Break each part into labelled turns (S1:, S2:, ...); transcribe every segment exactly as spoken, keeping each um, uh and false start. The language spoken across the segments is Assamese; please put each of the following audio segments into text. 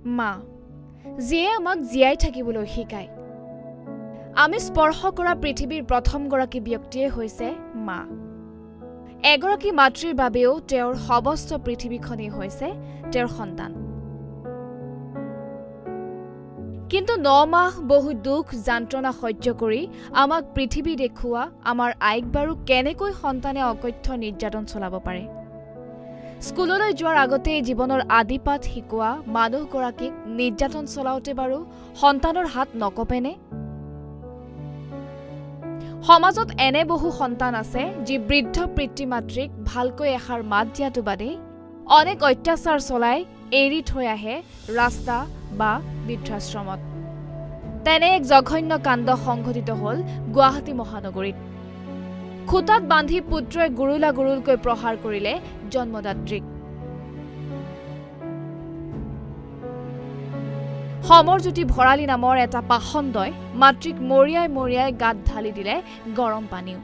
S1: মা যিয়ে আমাক জীয়াই থাকিবলৈ শিকায় আমি স্পৰ্শ কৰা পৃথিৱীৰ প্ৰথম গৰাকী ব্যক্তিয়ে হৈছে মা এগৰাকী মাতৃৰ বাবেও তেওঁৰ সমস্ত পৃথিৱীখনেই হৈছে তেওঁৰ সন্তান কিন্তু ন মাহ বহু দুখ যন্ত্ৰণা সহ্য কৰি আমাক পৃথিৱী দেখুৱা আমাৰ আইক বাৰু কেনেকৈ সন্তানে অকথ্য নিৰ্যাতন চলাব পাৰে স্কুললৈ যোৱাৰ আগতে জীৱনৰ আদিপাঠ শিকোৱা মানুহগৰাকীক নিৰ্যাতন চলাওতে বাৰু সন্তানৰ হাত নকপেনে সমাজত এনে বহু সন্তান আছে যি বৃদ্ধ পিতৃ মাতৃক ভালকৈ এষাৰ মাত দিয়াটো বাদে অনেক অত্যাচাৰ চলাই এৰি থৈ আহে ৰাস্তা বা বৃদ্ধাশ্ৰমত তেনে এক জঘন্য কাণ্ড সংঘটিত হল গুৱাহাটী মহানগৰীত খুটাত বান্ধি পুত্ৰই গুৰুলা গুৰুলকৈ প্ৰহাৰ কৰিলে জন্মদাত্ৰীক সমৰজ্যোতি ভৰালী নামৰ এটা পাখণ্ডই মাতৃক মৰিয়াই মৰিয়াই গাত ঢালি দিলে গৰম পানীও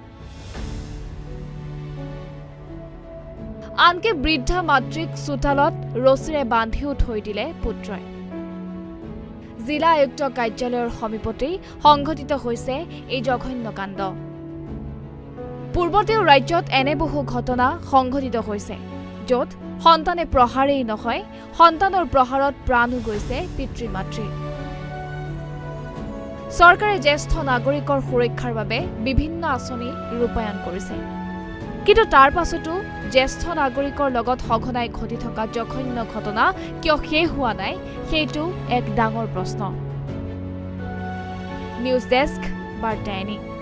S1: আনকে বৃদ্ধা মাতৃক চোতালত ৰছীৰে বান্ধিও থৈ দিলে পুত্ৰই জিলা আয়ুক্ত কাৰ্যালয়ৰ সমীপতেই সংঘটিত হৈছে এই জঘন্য কাণ্ড পূৰ্বতেও ৰাজ্যত এনে বহু ঘটনা সংঘটিত হৈছে য'ত সন্তানে প্ৰহাৰেই নহয় সন্তানৰ প্ৰহাৰত প্ৰাণো গৈছে পিতৃ মাতৃৰ চৰকাৰে জ্যেষ্ঠ নাগৰিকৰ সুৰক্ষাৰ বাবে বিভিন্ন আঁচনি ৰূপায়ণ কৰিছে কিন্তু তাৰ পাছতো জ্যেষ্ঠ নাগৰিকৰ লগত সঘনাই ঘটি থকা জঘন্য ঘটনা কিয় শেষ হোৱা নাই সেইটো এক ডাঙৰ প্ৰশ্ন নিউজ ডেস্ক বাৰ্তা।